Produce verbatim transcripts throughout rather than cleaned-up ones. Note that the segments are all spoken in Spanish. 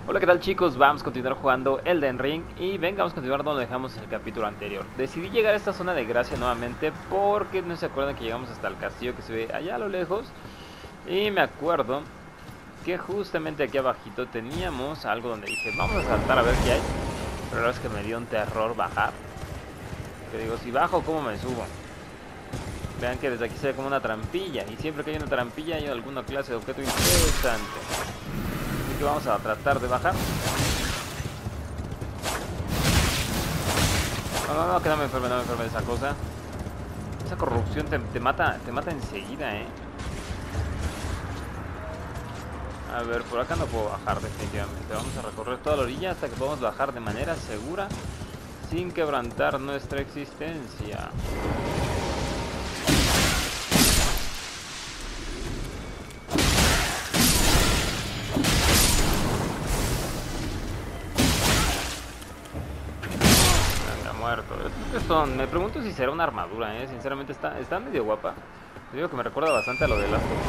Hola, ¿qué tal, chicos? Vamos a continuar jugando Elden Ring y venga, vamos a continuar donde dejamos el capítulo anterior. Decidí llegar a esta zona de gracia nuevamente porque no se acuerdan que llegamos hasta el castillo que se ve allá a lo lejos. Y me acuerdo que justamente aquí abajito teníamos algo donde dije, vamos a saltar a ver qué hay. Pero la verdad es que me dio un terror bajar. Que digo, si bajo, ¿cómo me subo? Vean que desde aquí se ve como una trampilla. Y siempre que hay una trampilla hay alguna clase de objeto interesante. Así que vamos a tratar de bajar. No, no, no, que no me enferme, no me enferme de esa cosa. Esa corrupción te, te mata, te mata enseguida, eh. A ver, por acá no puedo bajar definitivamente. Vamos a recorrer toda la orilla hasta que podamos bajar de manera segura, sin quebrantar nuestra existencia. Muerto. ¿Estos qué son? Me pregunto si será una armadura, eh. Sinceramente está, está medio guapa. Te digo que me recuerda bastante a lo de las fotos.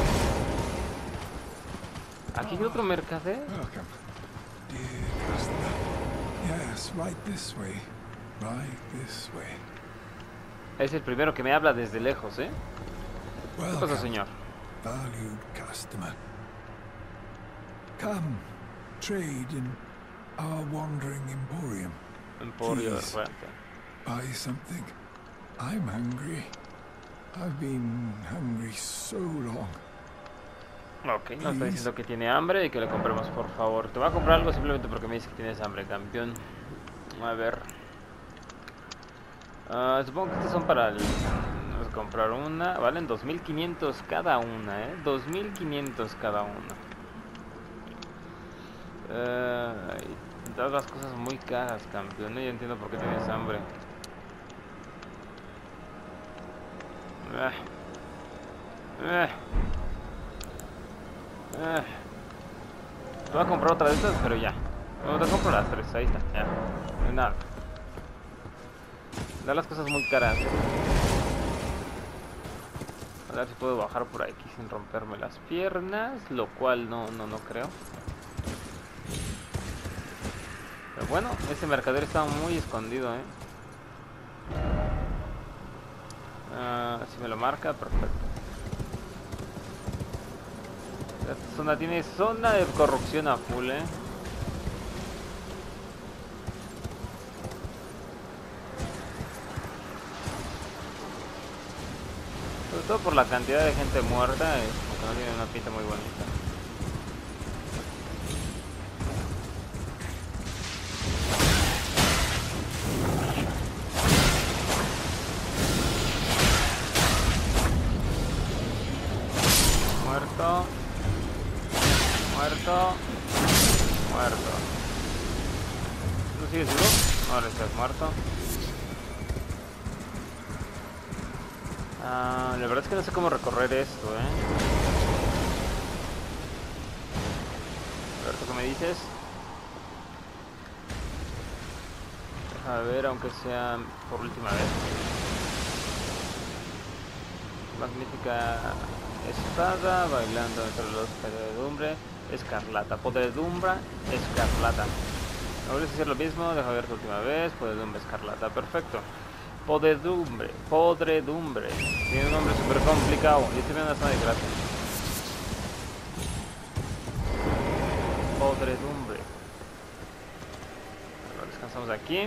¿Aquí hay otro mercader? Welcome, dear customer. Yes, right this way. Right this way. Es el primero que me habla desde lejos, ¿eh? ¿Qué pasa, Welcome, señor? valued customer. Come, trade in our wandering emporium. Emporio de Please. renta. Buy something. I'm hungry. I've been hungry so long. Ok, nos está diciendo que tiene hambre y que le compremos, por favor. Te voy a comprar algo simplemente porque me dice que tienes hambre, campeón. A ver. Uh, supongo que estos son para el... Vamos a comprar una. Valen dos mil quinientos cada una, ¿eh? dos mil quinientos cada una. Uh, y todas las cosas muy caras, campeón. No, yo entiendo por qué tienes hambre. Uh, uh. Eh, voy a comprar otra de estas, pero ya. No, te compro las tres, ahí está, ya. No hay nada. Da las cosas muy caras, eh. A ver si puedo bajar por aquí sin romperme las piernas, lo cual no, no, no creo. Pero bueno, ese mercader está muy escondido, eh. Uh, si me lo marca, perfecto. Esta zona tiene zona de corrupción a full, eh. Sobre todo por la cantidad de gente muerta, es como que no tiene una pinta muy bonita. Muerto. Muerto. Muerto. ¿Tú sigues vivo? Ahora estás muerto. Ah, la verdad es que no sé cómo recorrer esto, eh. A ver, ¿tú qué me dices? A ver, aunque sea por última vez. Magnífica espada, bailando entre los podredumbre, escarlata, podredumbre, escarlata. No vuelves a hacer lo mismo, deja ver tu última vez, podredumbre, escarlata, perfecto. Podredumbre, podredumbre, tiene un nombre súper complicado, y estoy viendo una zona de gracia. Podredumbre. Bueno, descansamos aquí.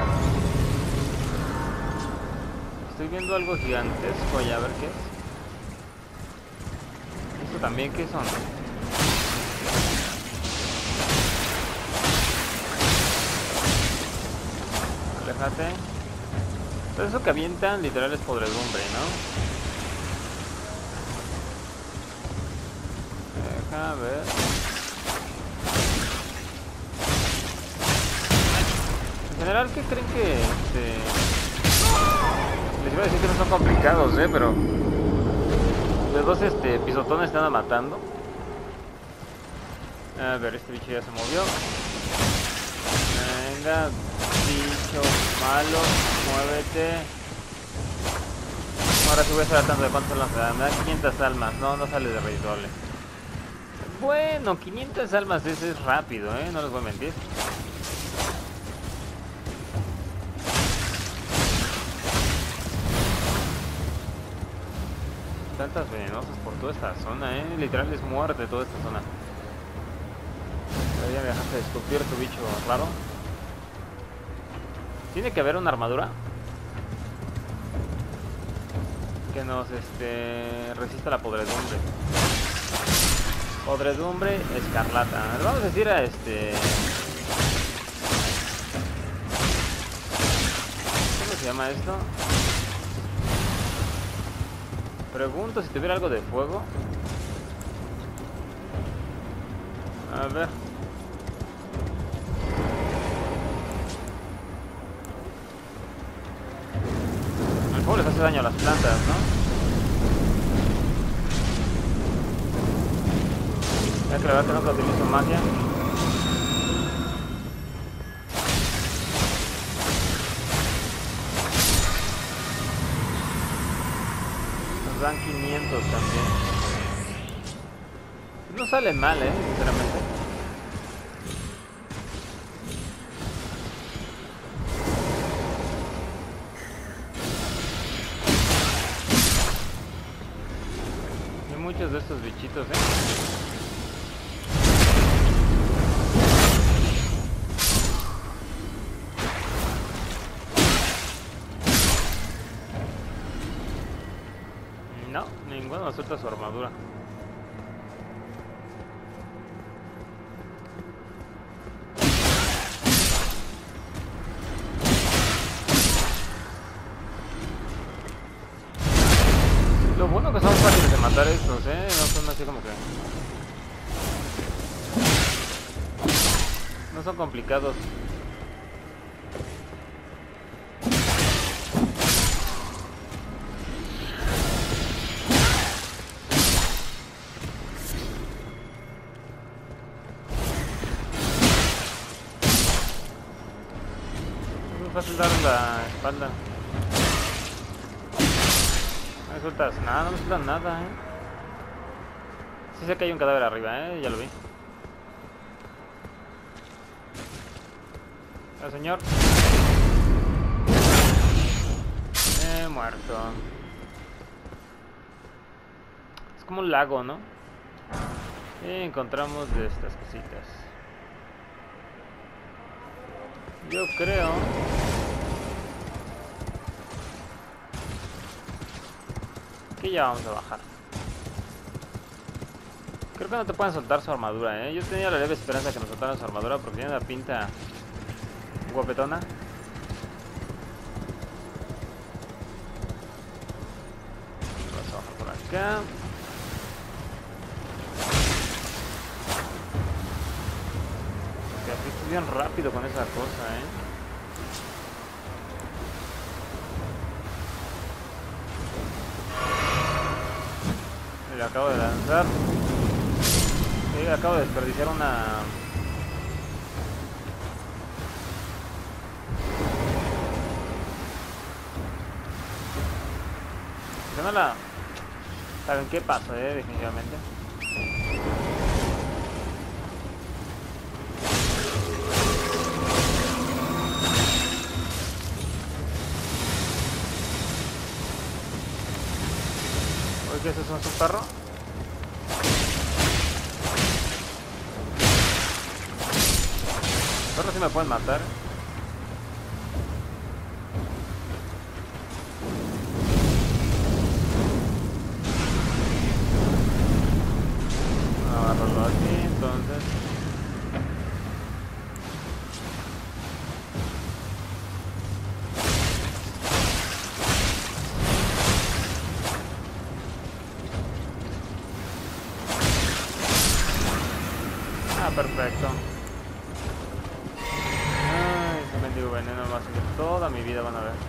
Estoy viendo algo gigantesco allá, a ver qué es. ¿Esto también qué son? Aléjate. Todo eso que avientan literal es podredumbre, ¿no? Deja ver. En general, ¿qué creen que este... Les iba a decir que no son complicados, eh, pero... Los dos este, pisotones están matando. A ver, este bicho ya se movió. Venga, bicho malo, muévete. Ahora sí voy a estar tratando de cuántos lanzas. Me dan quinientas almas. No, no sale de rey doble. Bueno, quinientas almas ese es rápido, ¿eh? No les voy a mentir. Tantas venenosas por toda esta zona, ¿eh? Literal es muerte toda esta zona. Ya me dejaste de escupir tu bicho raro. Tiene que haber una armadura que nos este resista la podredumbre. Podredumbre escarlata. Le vamos a decir a este... ¿Cómo se llama esto? Pregunto si tuviera algo de fuego. A ver. El fuego les hace daño a las plantas, ¿no? Ya que la verdad que nunca utilizo magia. Nos dan quinientos también. No salen mal, eh, sinceramente. Hay muchos de estos bichitos, eh. No, ninguno nos suelta su armadura. Lo bueno que son fáciles de matar estos, eh. No son así como que... no son complicados. Fácil dar la espalda. No me sueltas nada, no me sueltan nada, eh. Sí sé que hay un cadáver arriba, eh, ya lo vi. El señor. Eh, muerto. Es como un lago, ¿no? Y encontramos de estas cositas. Yo creo... que ya vamos a bajar. Creo que no te pueden soltar su armadura, ¿eh? Yo tenía la leve esperanza que nos soltaran su armadura porque tiene una pinta guapetona. Vamos a bajar por acá. Que aquí estoy bien rápido con esa cosa, ¿eh? Le acabo de lanzar. Sí, acabo de desperdiciar una... que no la... ¿saben qué pasa, eh? Definitivamente. ¿Qué es eso? ¿Es un perro? Los perros sí me pueden matar. Agarrarlo aquí, entonces. Perfecto. Ay, ese mendigo veneno va a seguir toda mi vida, van a ver.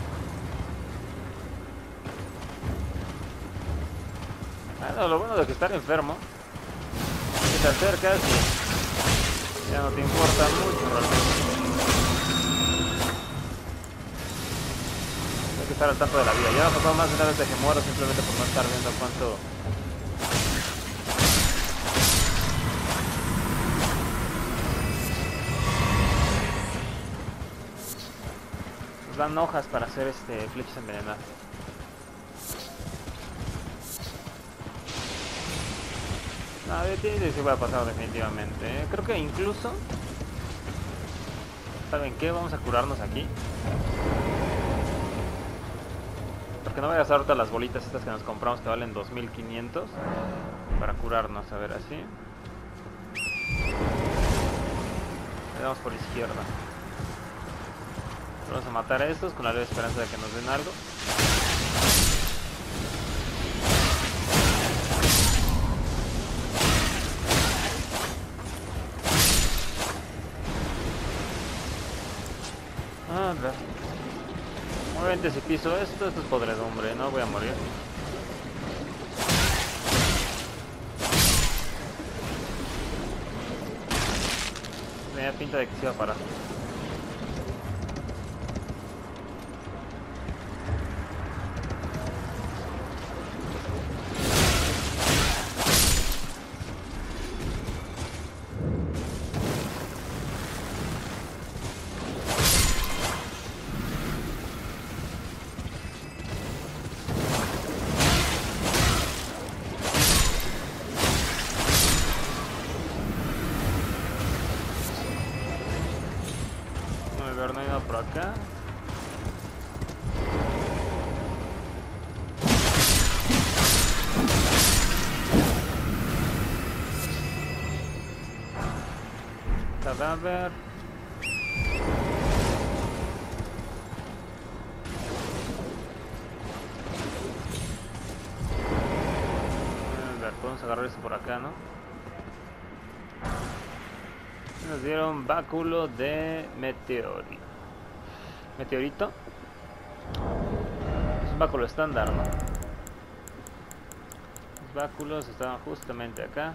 Bueno, lo bueno de que estar enfermo, si te acercas, ya no te importa mucho realmente. Hay que estar al tanto de la vida. Ya me ha pasado más de una vez de que muero simplemente por no estar viendo cuánto... Nos dan hojas para hacer este flechas envenenadas. No, de ti sí voy a pasar definitivamente, ¿eh? Creo que incluso... ¿Saben qué? Vamos a curarnos aquí. Porque no voy a gastar ahorita las bolitas estas que nos compramos que valen dos mil quinientos. Para curarnos, a ver, así. Le damos por izquierda. Vamos a matar a estos con la leve esperanza de que nos den algo. Ah, ver. Obviamente si piso esto, esto es podredumbre, no voy a morir. Me da pinta de que se iba a parar. No hay nada por acá. Cadáver. A ver, podemos agarrar esto por acá, ¿no? Nos dieron báculo de meteorito. Meteorito. Es un báculo estándar, ¿no? Los báculos estaban justamente acá.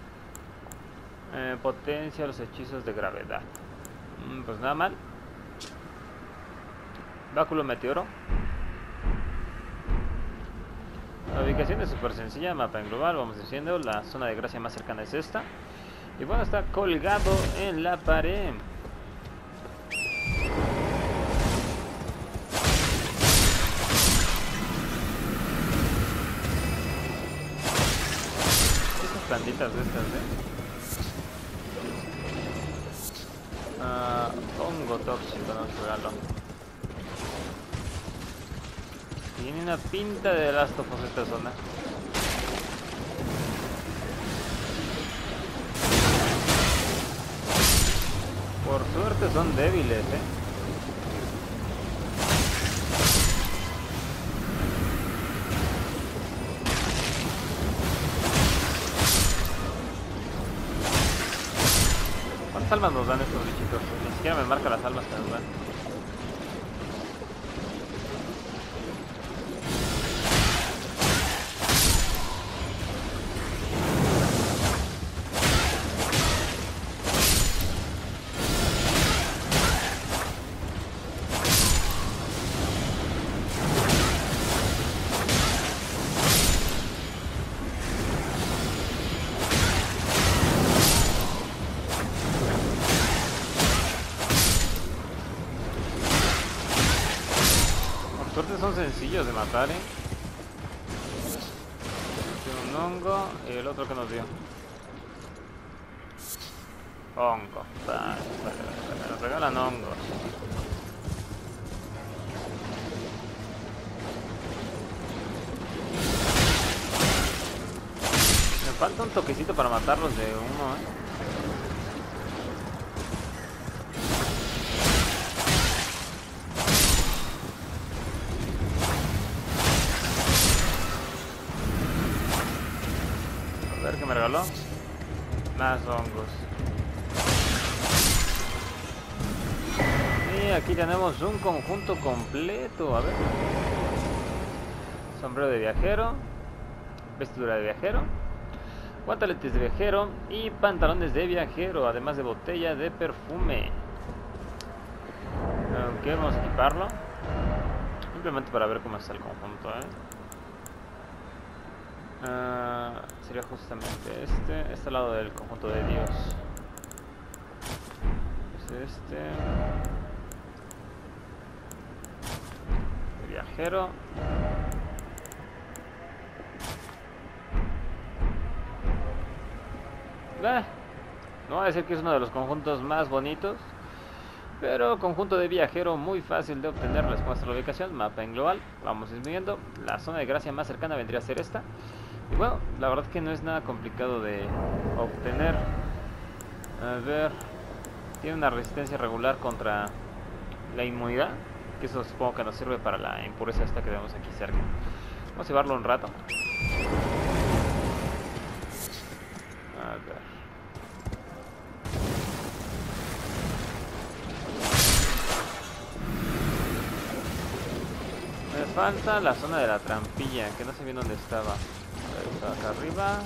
Eh, potencia los hechizos de gravedad. Mm, pues nada mal. Báculo meteoro. La ubicación es súper sencilla. Mapa en global, vamos diciendo. La zona de gracia más cercana es esta. Y bueno, está colgado en la pared. Estas plantitas de estas, ¿eh? Uh, hongo tóxico, nos regalo. Tiene una pinta de Last of Us esta zona. Por suerte son débiles, eh. ¿Cuántas almas nos dan estos bichitos? Ni siquiera me marca las almas que nos dan. Son sencillos de matar, eh. Un hongo y el otro que nos dio. Hongo. Vale, vale, vale. Nos regalan hongos. Me falta un toquecito para matarlos de uno, eh. ¿Qué me regaló? Más hongos. Y aquí tenemos un conjunto completo. A ver. Sombrero de viajero. Vestidura de viajero. Guantaletes de viajero. Y pantalones de viajero. Además de botella de perfume. Ok, vamos a equiparlo. Simplemente para ver cómo está el conjunto, eh. Uh, sería justamente este, este lado del conjunto de Dios. Es este. viajero. Eh, no voy a decir que es uno de los conjuntos más bonitos, pero conjunto de viajero muy fácil de obtener. Les muestro la ubicación, mapa en global. Vamos disminuyendo. La zona de gracia más cercana vendría a ser esta. Y bueno, la verdad es que no es nada complicado de obtener. A ver, tiene una resistencia regular contra la inmunidad, que eso supongo que nos sirve para la impureza esta que vemos aquí cerca. Vamos a llevarlo un rato. A ver. Me falta la zona de la trampilla, que no sé bien dónde estaba. Estaba acá arriba.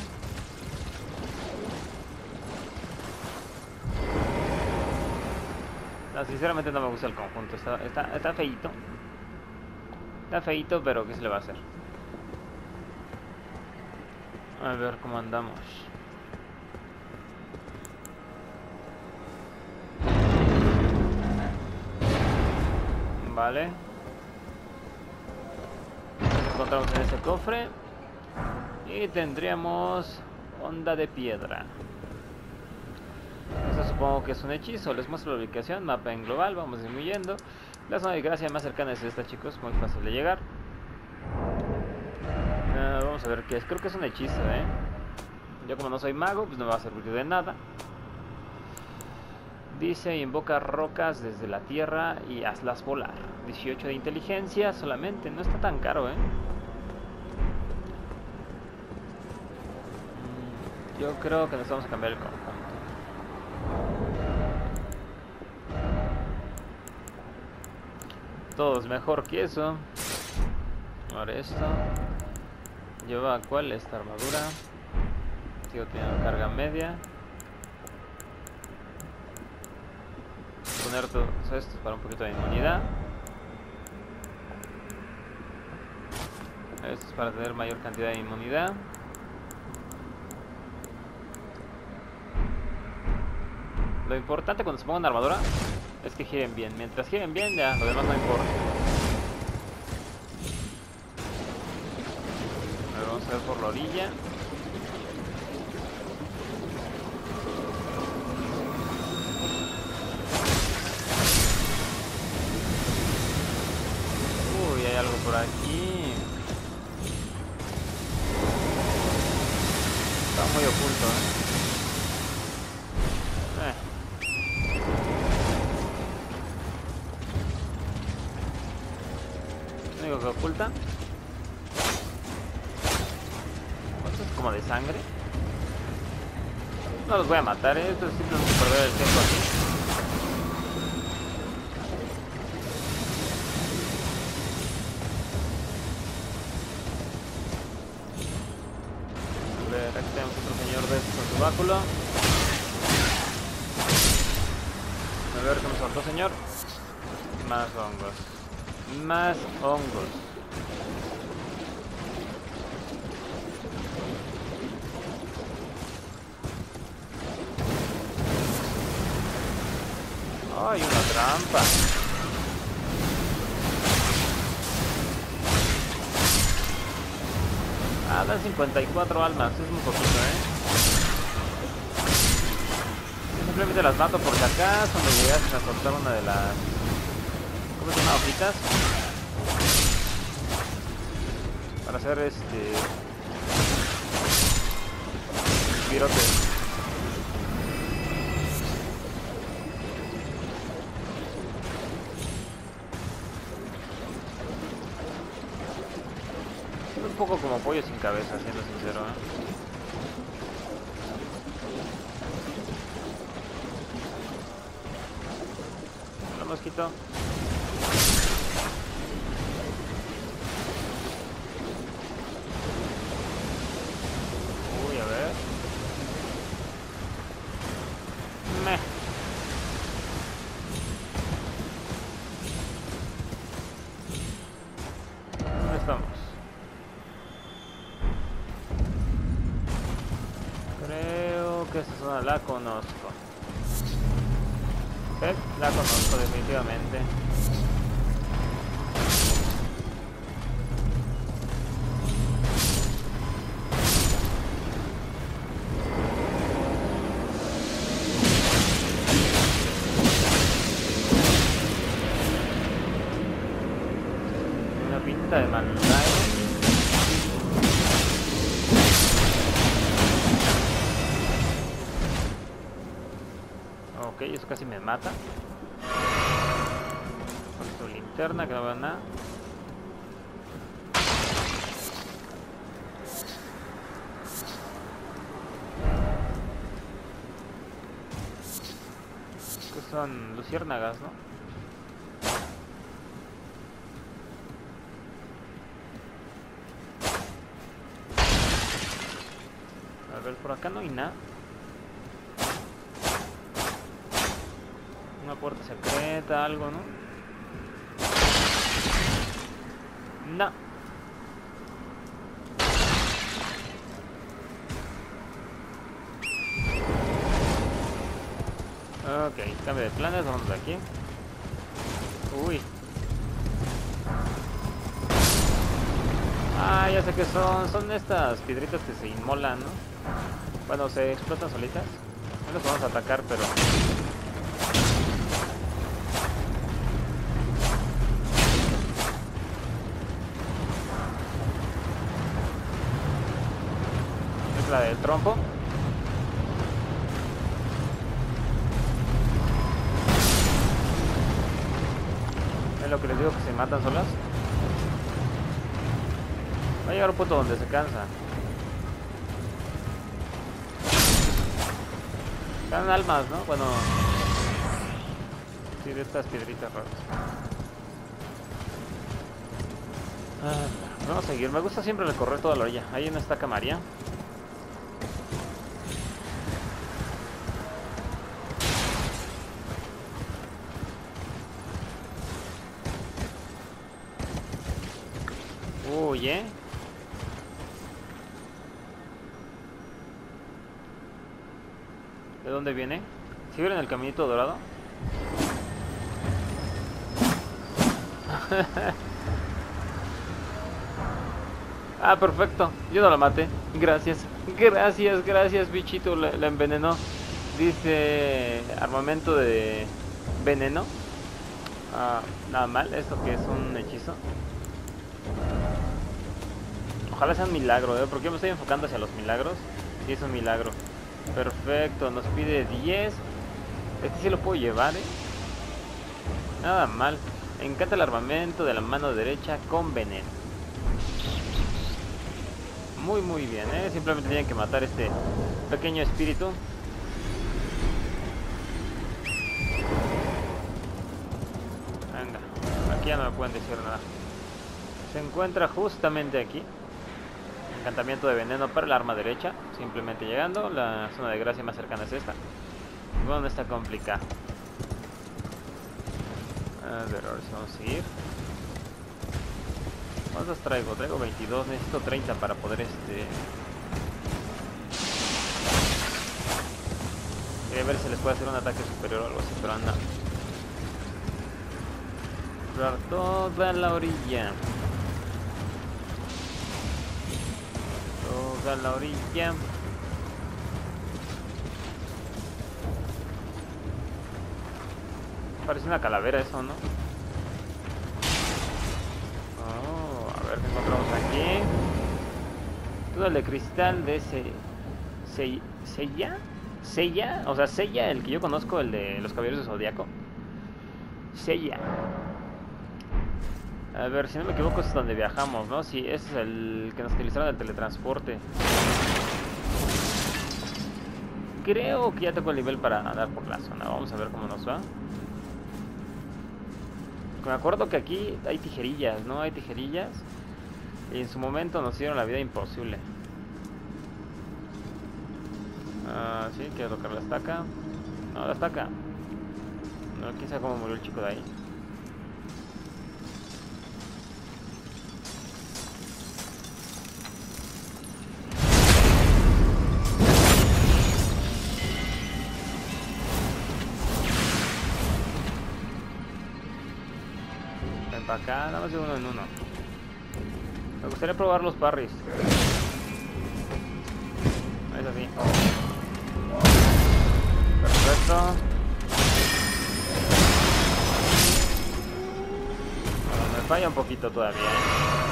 No, sinceramente no me gusta el conjunto. Está, está, está feíto. Está feíto, pero ¿qué se le va a hacer? A ver cómo andamos. Vale. Nos encontramos en ese cofre. Y tendríamos onda de piedra. Esto supongo que es un hechizo. Les muestro la ubicación, mapa en global. Vamos disminuyendo. La zona de gracia más cercana es esta, chicos. Muy fácil de llegar. Uh, vamos a ver qué es. Creo que es un hechizo, ¿eh? Yo como no soy mago, pues no me va a servir de nada. Dice, invoca rocas desde la tierra y hazlas volar. dieciocho de inteligencia solamente. No está tan caro, ¿eh? Yo creo que nos vamos a cambiar el conjunto. Todo es mejor que eso. Ahora esto. Lleva cuál esta armadura. Sigo teniendo carga media. Poner todo esto para un poquito de inmunidad. Esto es para tener mayor cantidad de inmunidad. Lo importante cuando se pongan armadura es que giren bien. Mientras giren bien, ya lo demás no importa. A ver, vamos a ver por la orilla. Uy, hay algo por aquí. Está muy oculto, ¿eh? Eh. Lo único que oculta. ¿Esto es como de sangre? No los voy a matar, ¿eh? Esto es simplemente perder el tiempo aquí. A ver, aquí tenemos otro señor de estos con su báculo. A ver qué nos faltó, señor. Más hongos. Más hongos. ¡Ay, una trampa! Ah, dan cincuenta y cuatro almas. Es muy poquito, ¿eh? Yo simplemente las mato porque acá cuando llegasen a soltar una de las... ¿Cómo se llama? Hojitas. Para hacer este... virotes. Un poco como pollo sin cabeza, siendo sincero, ¿eh? Hola, mosquito. Uy, a ver. Meh. ¿Dónde estamos? Creo que esta zona la conozco. Sí, la conozco definitivamente. escopeta de maldad. Ok, eso casi me mata. Con su linterna que no veo nada. Que son luciérnagas, ¿no? A ver, por acá no hay nada. Una puerta secreta, algo, ¿no? No. Ok, cambio de planes, vamos de aquí. Uy. Ah, ya sé que son. Son estas piedritas que se inmolan, ¿no? Bueno, se explotan solitas. No los vamos a atacar, pero... es la del trompo. Es lo que les digo, que se matan solas. Va a llegar un punto donde se cansa. Dan almas, ¿no? Bueno... sí, de estas piedritas raras. Ah, vamos a seguir. Me gusta siempre recorrer toda la orilla. Ahí no está María. Uy, ¿eh? ¿De dónde viene? ¿Sí ven el caminito dorado? Ah, perfecto. Yo no la maté. Gracias. Gracias, gracias, bichito. La, la envenenó. Dice armamento de veneno. Ah, nada mal. Esto que es un hechizo. Ojalá sea un milagro, ¿eh? Porque yo me estoy enfocando hacia los milagros. Y es un milagro. Perfecto. Nos pide diez. Este sí lo puedo llevar, ¿eh? Nada mal. Me encanta el armamento de la mano derecha con veneno. Muy muy bien, ¿eh? Simplemente tienen que matar este pequeño espíritu. Venga, aquí ya no me pueden decir nada. Se encuentra justamente aquí. Encantamiento de veneno para el arma derecha. Simplemente llegando. La zona de gracia más cercana es esta. Bueno, no está complicado. A ver, ahora sí vamos a seguir. ¿Cuántos traigo? Traigo veintidós, necesito treinta para poder este... Quería ver si les puede hacer un ataque superior o algo así, pero anda. Explorar toda la orilla. Toda la orilla. Parece una calavera eso, ¿no? A ver qué encontramos aquí. Todo el de cristal de ese... Se... ¿Sella? ¿Sella? O sea, Sella, el que yo conozco, el de los caballeros de Zodíaco. Sella. A ver, si no me equivoco, es donde viajamos, ¿no? Sí, ese es el que nos utilizaron el teletransporte. Creo que ya tengo el nivel para andar por la zona. Vamos a ver cómo nos va. Me acuerdo que aquí hay tijerillas, ¿no? Hay tijerillas. Y en su momento nos hicieron la vida imposible. Ah, sí, quiero tocar la estaca. No, la estaca. No, quién sabe cómo murió el chico de ahí. Ven para acá, nada más de uno en uno. Me gustaría probar los parries. Es así. Perfecto. Bueno, me falla un poquito todavía, ¿eh?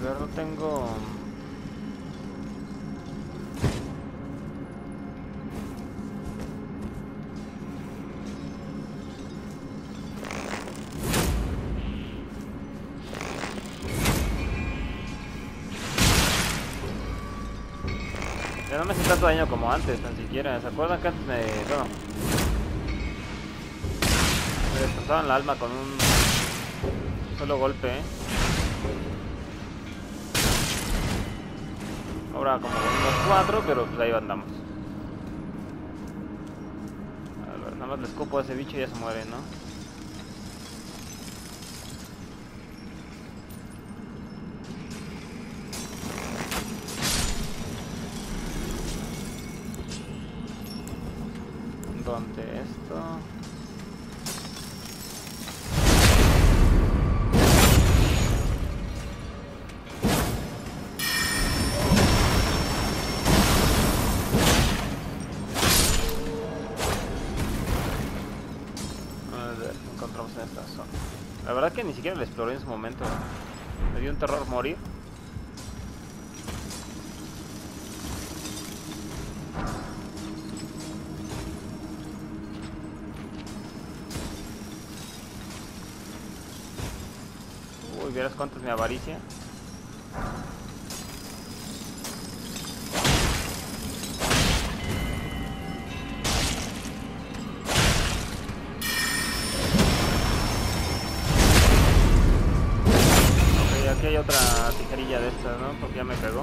ver, no tengo... Ya no me hace tanto daño como antes, tan siquiera. ¿Se acuerdan que antes me... bueno... me destrozaban la alma con un solo golpe, ¿eh? Ahora como con unos cuatro, pero pues ahí andamos. A ver, nada más le escupo a ese bicho y ya se muere, ¿no? ¿Dónde esto? Encontramos en esta zona. La verdad que ni siquiera lo exploré en su momento. Me dio un terror morir. Uy, vieras cuánto es mi avaricia. Aquí hay otra tijerilla de estas, ¿no? Porque ya me pegó.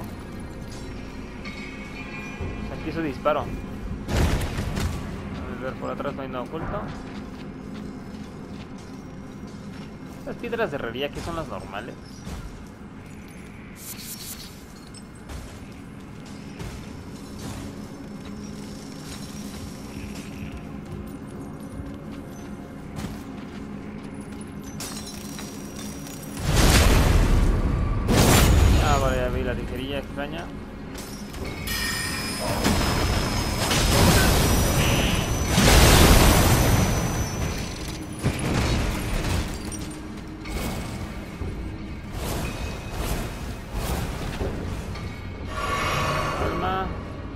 Aquí su disparo. A ver, por atrás no hay nada oculto. Las piedras de herrería, ¿qué son las normales? Ya vi la tijerilla extraña. Alma.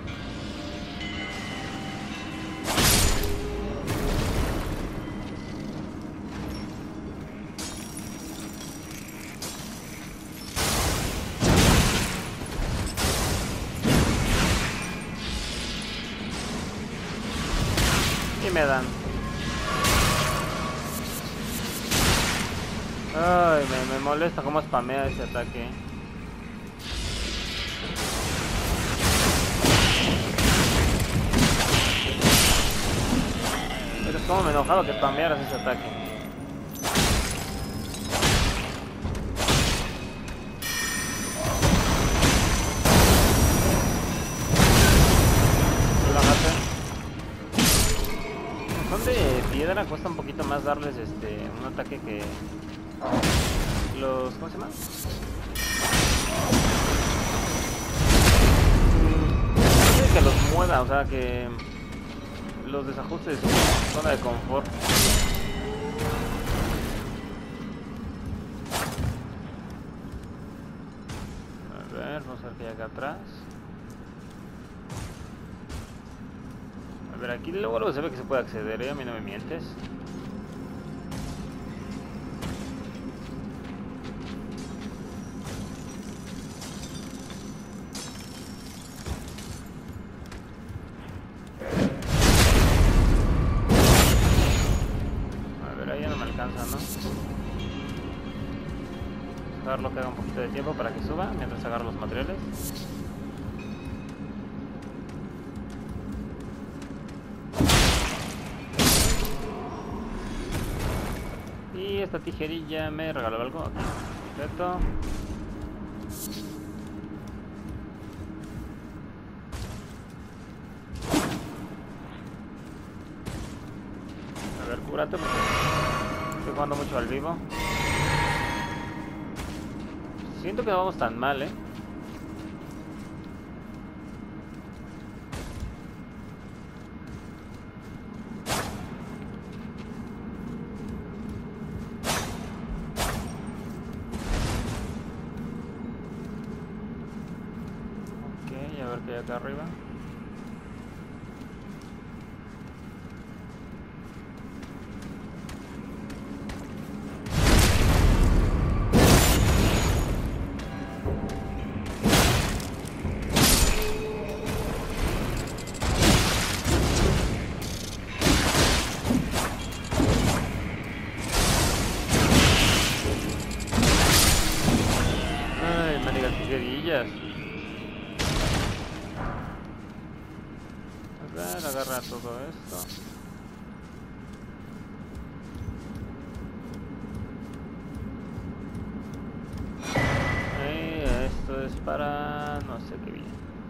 Y me dan. Ay, me, me molesta cómo spamea ese ataque. Pero es como me enojado que spamearas ese ataque. De piedra cuesta un poquito más darles este un ataque que los... ¿cómo se llama? Mm, que los mueva, o sea que los desajuste de su zona de confort. A ver, vamos a ver qué hay acá atrás. A ver, aquí luego, luego se ve que se puede acceder, ¿eh? A mí no me mientes. A ver, ahí ya no me alcanza, ¿no? Dejarlo que haga un poquito de tiempo para que suba mientras agarro los materiales. Y esta tijerilla me regaló algo. Aquí. Perfecto. A ver, cúrate porque estoy jugando mucho al vivo. Siento que no vamos tan mal, eh. que hay acá arriba. Agarra todo esto. Y esto es para no sé qué bien.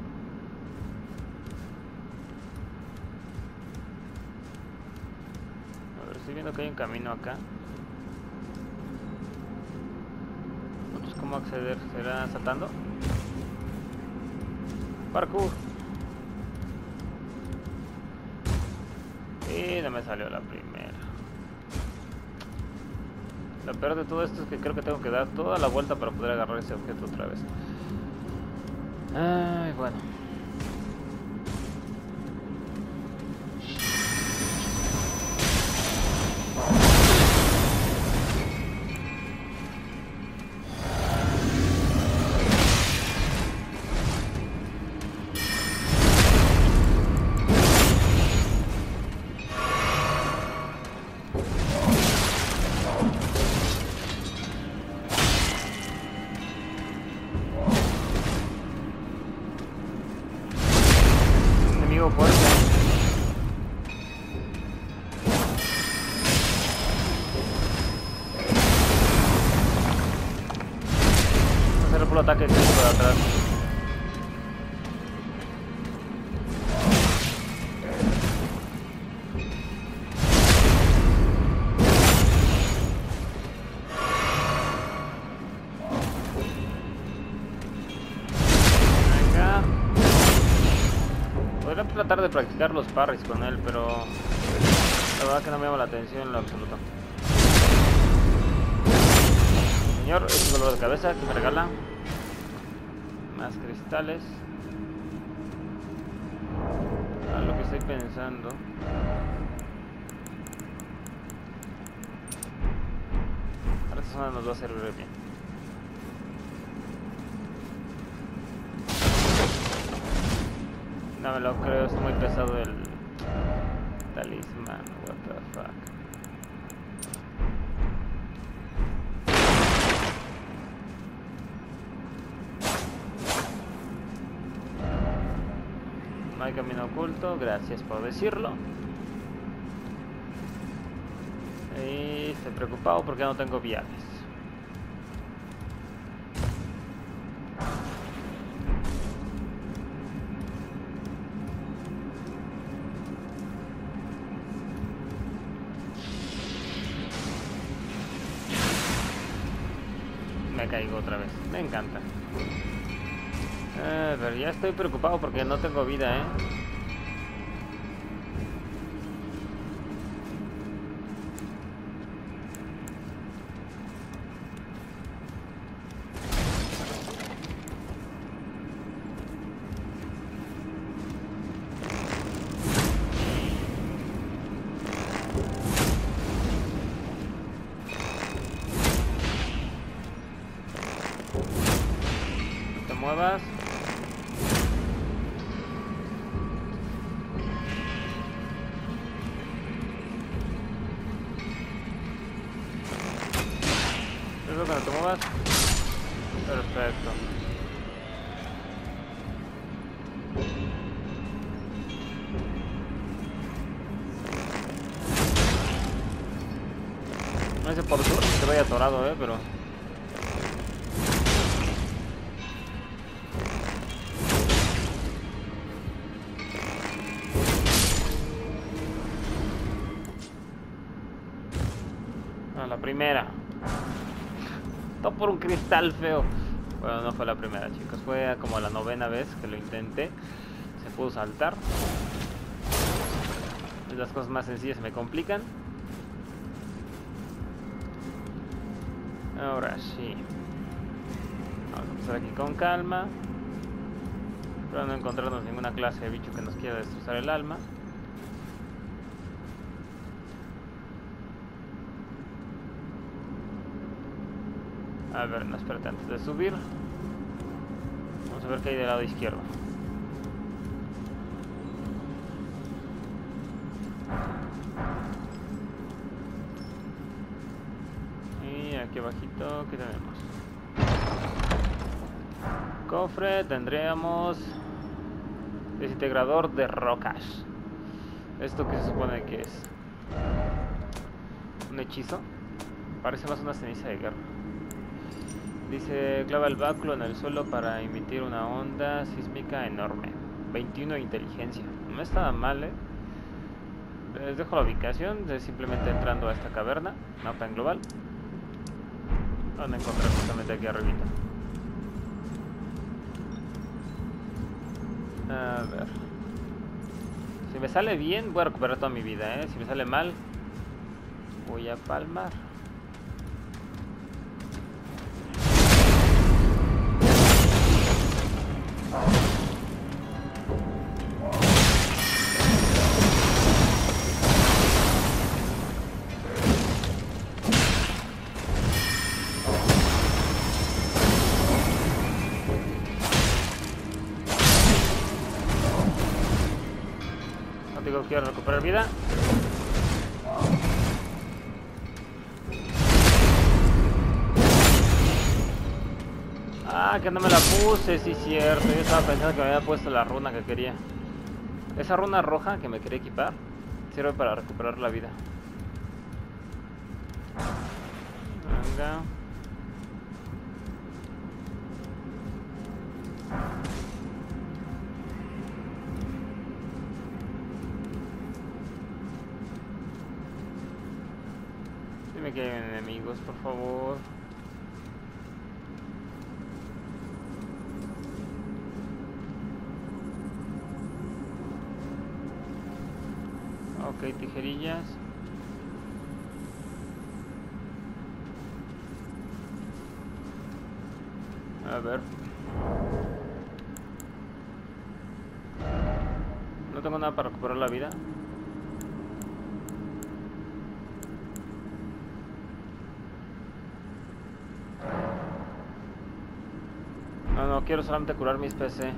A ver, estoy viendo que hay un camino acá. Entonces, ¿cómo acceder? ¿Será saltando? Parkour. Y no me salió la primera. Lo peor de todo esto es que creo que tengo que dar toda la vuelta para poder agarrar ese objeto otra vez. Ay, bueno. Ataque por atrás. Venga. Podría tratar de practicar los parries con él, pero la verdad que no me llama la atención en lo absoluto. Señor, es un dolor de cabeza que me regala. Más cristales. A lo que estoy pensando. Ahora esta zona nos va a servir bien. No me lo creo, está muy pesado el talismán. What the fuck. No hay camino oculto, gracias por decirlo. Y estoy preocupado porque no tengo viales. Me caigo otra vez, me encanta. Eh, pero ya estoy preocupado porque no tengo vida, ¿eh? No te muevas. Eso que no te muevas. Perfecto. No sé por suerte que vaya atorado, eh, pero... No, la primera. Todo por un cristal feo. Bueno, no fue la primera, chicos. Fue como la novena vez que lo intenté. Se pudo saltar. Las cosas más sencillas se me complican. Ahora sí. Vamos a pasar aquí con calma. Pero no encontrarnos ninguna clase de bicho que nos quiera destrozar el alma. A ver, no, espérate, antes de subir vamos a ver qué hay del lado izquierdo. Y aquí abajito, ¿qué tenemos? Cofre, tendríamos desintegrador de rocas. ¿Esto qué se supone que es? ¿Un hechizo? Parece más una ceniza de guerra. Dice, clava el báculo en el suelo para emitir una onda sísmica enorme. veintiuno de inteligencia. No está mal, eh. Les dejo la ubicación, es simplemente entrando a esta caverna, mapa en global. Van a encontrar justamente aquí arribita. A ver. Si me sale bien, voy a recuperar toda mi vida, eh. Si me sale mal, voy a palmar. Digo, quiero recuperar vida. Ah, que no me la puse, sí, cierto. Yo estaba pensando que me había puesto la runa que quería. Esa runa roja que me quería equipar sirve para recuperar la vida. Venga. Dime que hay enemigos, por favor. Ok, tijerillas. A ver. No tengo nada para recuperar la vida. No, no, quiero solamente curar mis P C.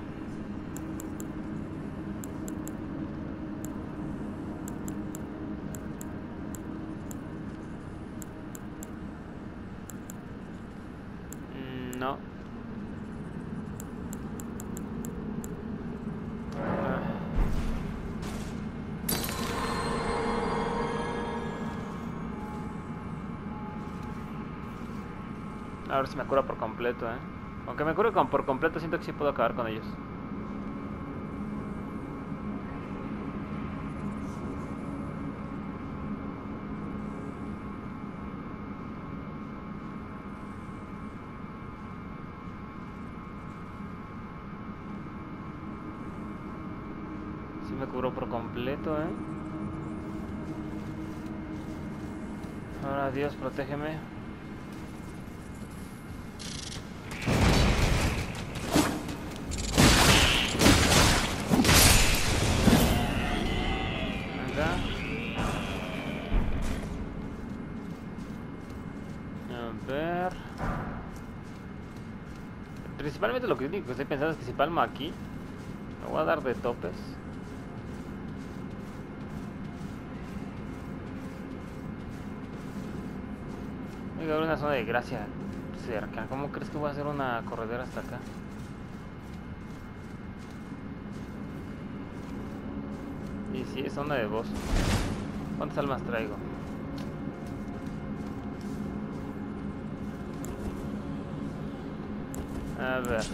Mm, no. A ver si me cura por completo, eh. Aunque me cure con, por completo, siento que sí puedo acabar con ellos. Sí me curó por completo, eh. Ahora, Dios, protégeme. Principalmente lo que único que estoy pensando es que si palmo aquí, me voy a dar de topes. Hay que haber una zona de gracia cerca. ¿Cómo crees que voy a hacer una corredera hasta acá? Y si es zona de boss. ¿Cuántas almas traigo? A ver.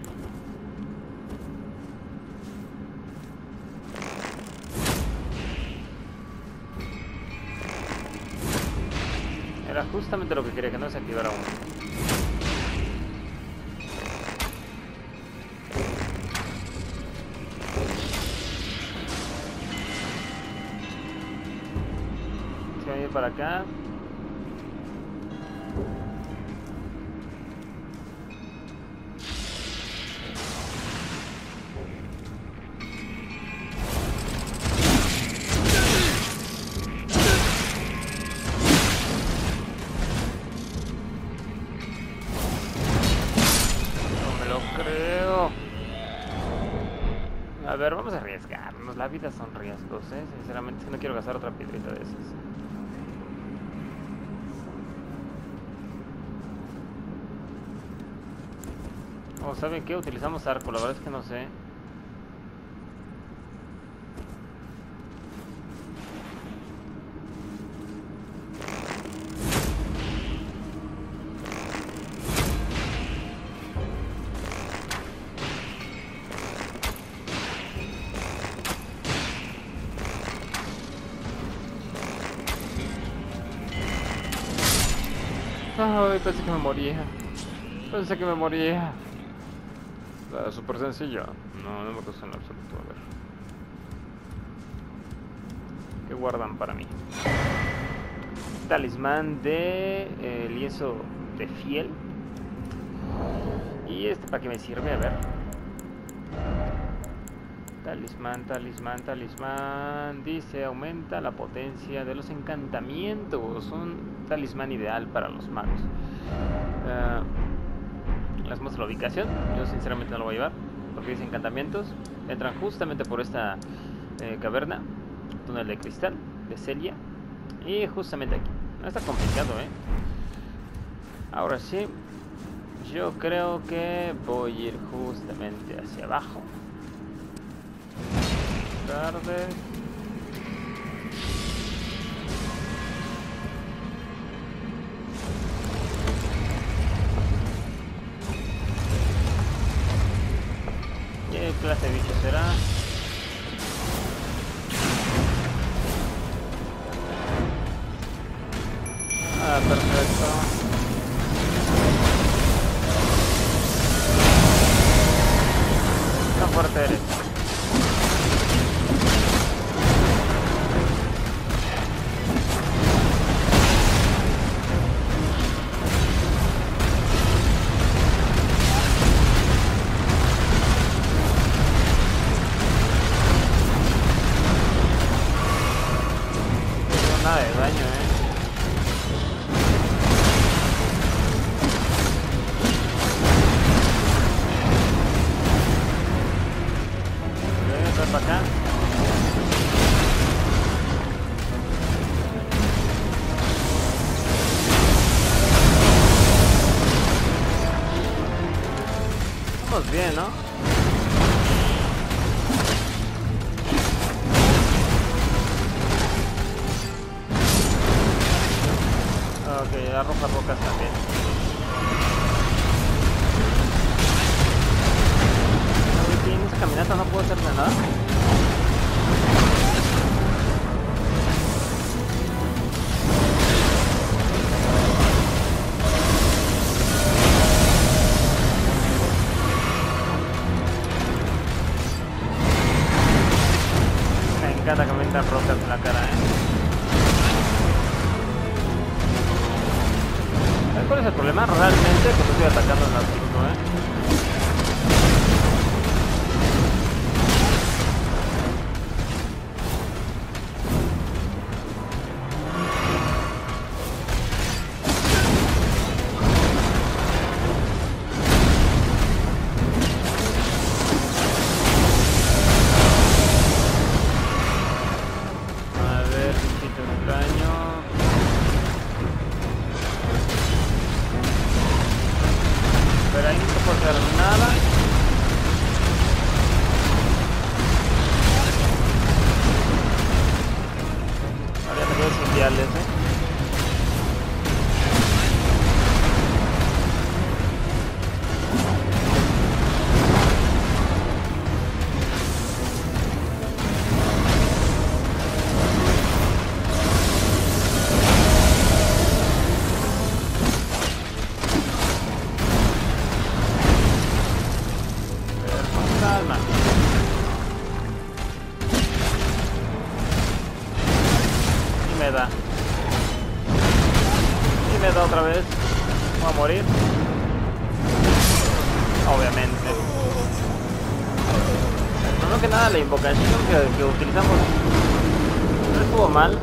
Era justamente lo que quería, que no se activara uno. Se va a ir para acá. ver, vamos a arriesgarnos. La vida son riesgos, ¿eh? Sinceramente, es que no quiero gastar otra piedrita de esas. O, ¿saben qué? Utilizamos arco, la verdad es que no sé. Ay, pensé que me moría. Pensé que me moría. Uh, súper sencillo. No, no me gusta en absoluto. A ver. ¿Qué guardan para mí? Talismán de eh, lienzo de fiel. ¿Y este para qué me sirve? A ver. Talismán, talismán, talismán. Dice, aumenta la potencia de los encantamientos. Un talismán ideal para los magos. Uh, les muestro la ubicación. Yo sinceramente no lo voy a llevar, porque dice encantamientos. Entran justamente por esta eh, caverna. Túnel de cristal de Celia. Y justamente aquí. No está complicado, eh. Ahora sí. Yo creo que voy a ir justamente hacia abajo. Tarde. ¿Qué clase de bicho será? Ah, perfecto. Tan fuerte eres. Nada de daño, eh. Para acá. Vamos bien, ¿no? Ok, arroja rocas también. En esa caminata no puedo hacerle nada. Me encanta que me metan rocas en la cara, eh. ¿Sabes cuál es el problema? Realmente que no estoy atacando en absoluto, eh. Me da y me da otra vez. Voy a morir, obviamente. Primero que nada, la invocación que, que utilizamos no estuvo mal.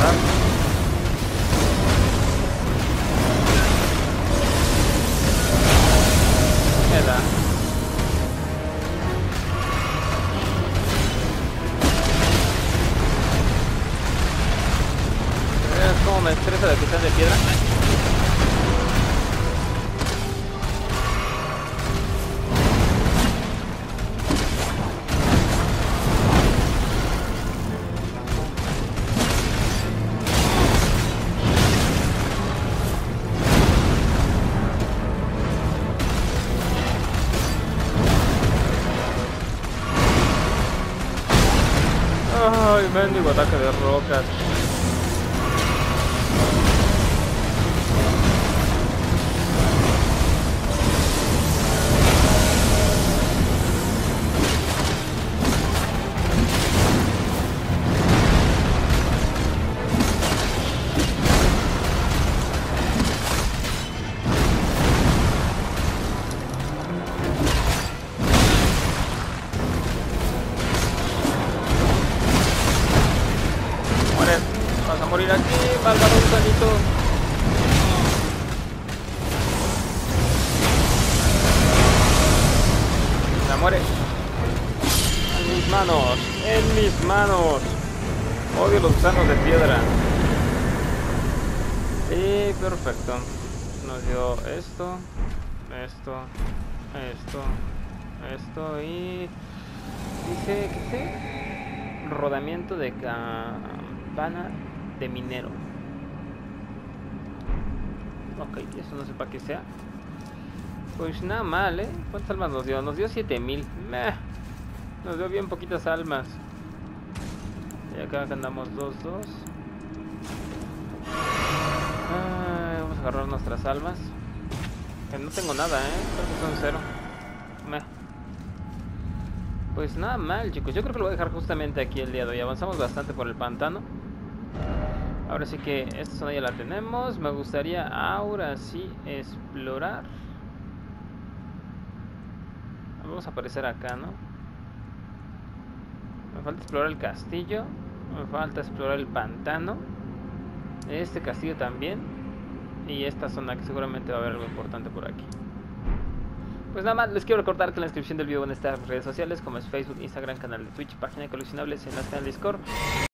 disparar. Queda. ¿Ves cómo me estresa de que sean de piedra? Ay, mendigo ataque de rocas. Vas a morir aquí, malvado gusanito. Ya muere. En mis manos, en mis manos. Odio los gusanos de piedra. Y perfecto. Nos dio esto, esto, esto, esto y... Dice, ¿qué dice? Rodamiento de campana de minero. Ok, eso no sé para qué sea. Pues nada mal, ¿eh? ¿Cuántas almas nos dio? Nos dio siete mil. Meh. Nos dio bien poquitas almas. Y acá andamos dos, dos. Ah, vamos a agarrar nuestras almas. Que no tengo nada, ¿eh? Creo que son cero. Meh. Pues nada mal, chicos. Yo creo que lo voy a dejar justamente aquí el día de hoy. Avanzamos bastante por el pantano. Ahora sí que esta zona ya la tenemos. Me gustaría ahora sí explorar. Vamos a aparecer acá, ¿no? Me falta explorar el castillo. Me falta explorar el pantano. Este castillo también. Y esta zona que seguramente va a haber algo importante por aquí. Pues nada más, les quiero recordar que en la descripción del video van a estar redes sociales como es Facebook, Instagram, canal de Twitch, página de coleccionables, enlace al Discord.